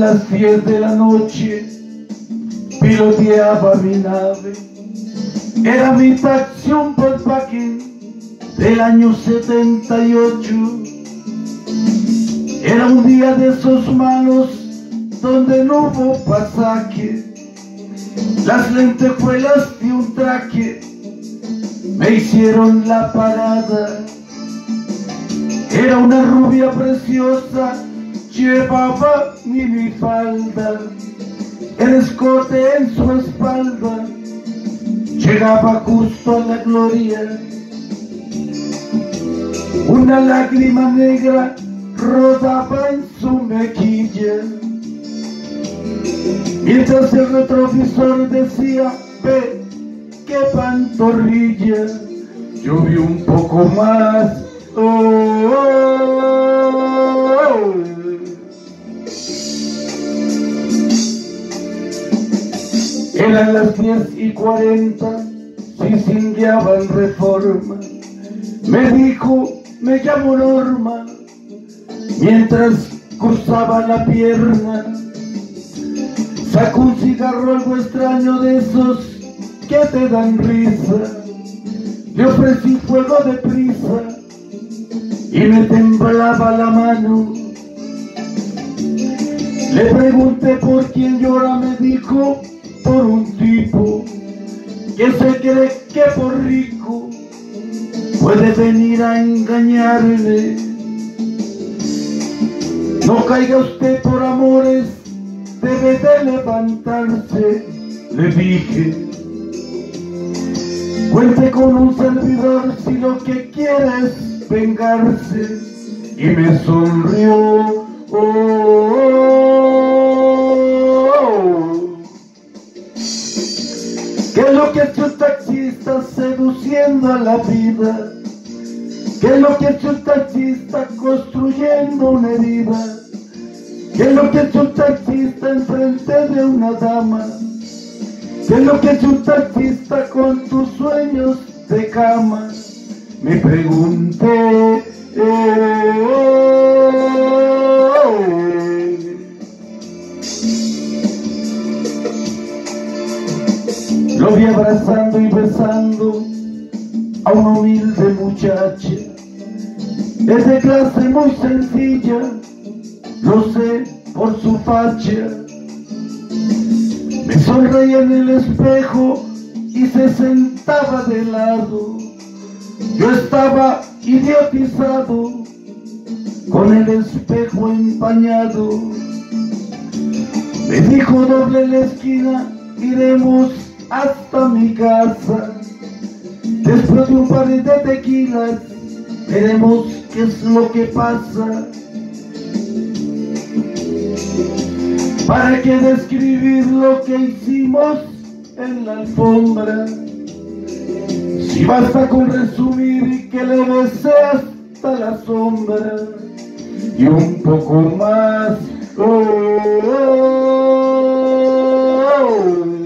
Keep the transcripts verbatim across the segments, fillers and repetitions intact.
las diez de la noche, piloteaba mi nave. Era mi Taxión Volkswagen del año setenta y ocho. Era un día de esos malos donde no hubo pasaje. Las lentejuelas de un traje me hicieron la parada. Era una rubia preciosa, llevaba minifalda, el escote en su espalda llegaba justo a la gloria. Una lágrima negra rodaba en su mejilla, mientras el retrovisor decía: ve, qué pantorrilla. Yo vi un poco más. Oh, oh, oh. Eran las diez y cuarenta, cicingueaba en Reforma. Me dijo: me llamo Norma, mientras cruzaba la pierna. Sacó un cigarro algo extraño de esos que te dan risa. Le ofrecí fuego de prisa y me temblaba la mano. Le pregunté por quién llora, me dijo: por un tipo que se cree que por rico puede venir a engañarle. No caiga usted por amores, debe de levantarse, le dije. Cuente con un servidor si lo que quiere es vengarse. Y me sonrió. Oh, oh, oh. ¿Qué es lo que hace un taxista seduciendo a la vida? ¿Qué es lo que hace un taxista construyendo una herida? ¿Qué es lo que hace un taxista enfrente de una dama? ¿Qué es lo que hace un taxista con tus sueños de cama? Me pregunté. Eh, oh, oh. Lo vi abrazando y besando a una humilde muchacha. Es de clase muy sencilla, lo sé por su facha. Me sonreía en el espejo y se sentaba de lado. Yo estaba idiotizado con el espejo empañado. Me dijo: doble la esquina, iremos hasta mi casa. Después de un par de tequilas, veremos qué es lo que pasa. ¿Para qué describir lo que hicimos en la alfombra? Si basta con resumir que le besé hasta la sombra y un poco más. Oh, oh, oh.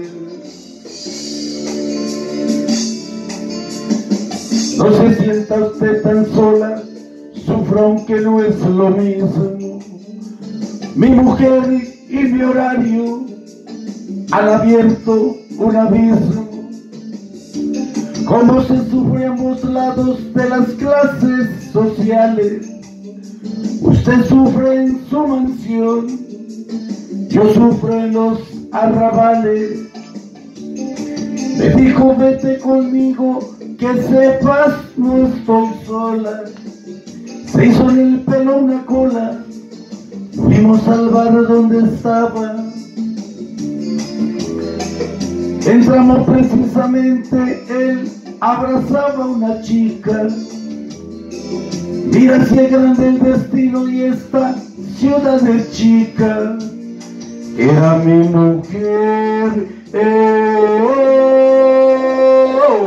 No se sienta usted tan sola, sufra aunque no es lo mismo. Mi mujer y mi horario han abierto un abismo. Como se sufre a ambos lados de las clases sociales. Usted sufre en su mansión, yo sufro en los arrabales. Me dijo: vete conmigo, que sepas no estoy sola. Se hizo en el pelo una cola, fuimos al bar donde estaba. Entramos precisamente, él abrazaba a una chica. Mira si es grande el destino y esta ciudad es chica. Era mi mujer. Eh, oh, oh.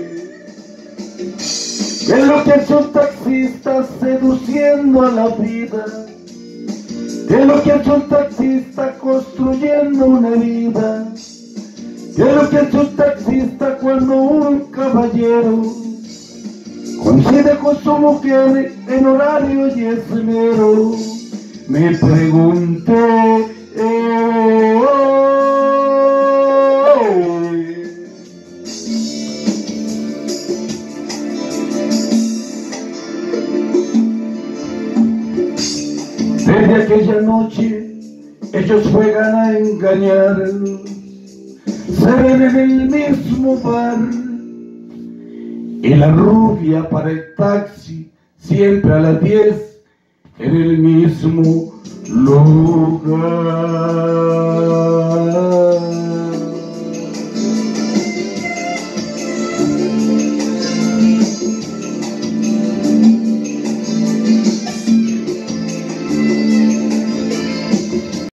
Es lo que hace un taxista seduciendo a la vida. Es lo que hace un taxista construyendo una vida. ¿Qué es lo que hace un taxista cuando un caballero coincide con su mujer en horario y esmero? Me pregunté. Eh, Desde aquella noche ellos juegan a engañarnos, se ven en el mismo bar y la rubia para el taxi siempre a las diez en el mismo lugar.